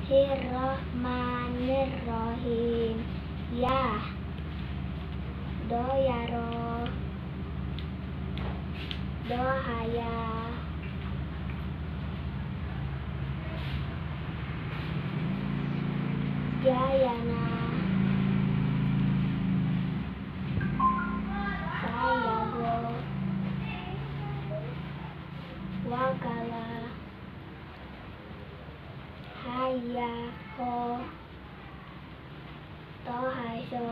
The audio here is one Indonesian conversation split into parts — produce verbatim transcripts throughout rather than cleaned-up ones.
Bismillahirrahmanirrahim. Ya. Do ya ro. Do haya. Jayana. Saya go. Wakala. Haya ho. To haso.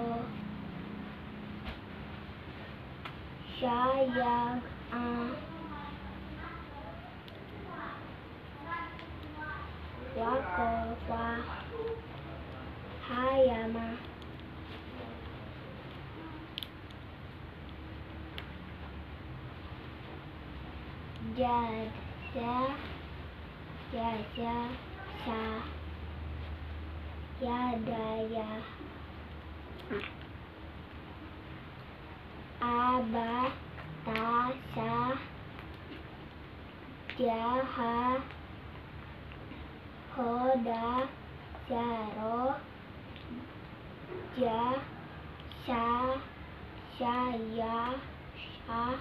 Sayang a. Wakofa. Hayama. Jaza. Jaza. Sa. Yadaya. Aba. Tasa. Jaha. Hoda. Jaro. Ja. Sa. Saya. Sa.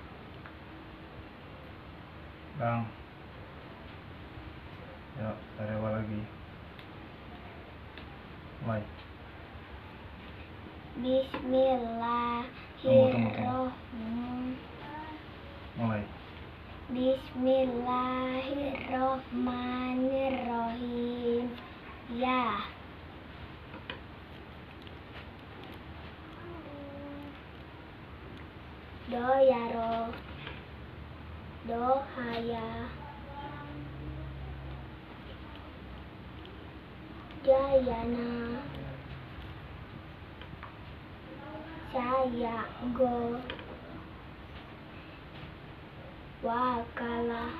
Bang. Yuk, dari awal lagi. Mulai. Bismillahirrahmanirrahim. Mulai. Bismillahirrahmanirrahim. Ya. Do ya ro. Do haya. Jayana. Saya go. Wakala.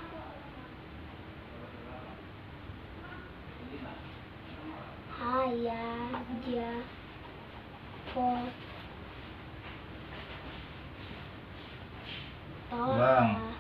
Haya ja. Ho. To. Bang.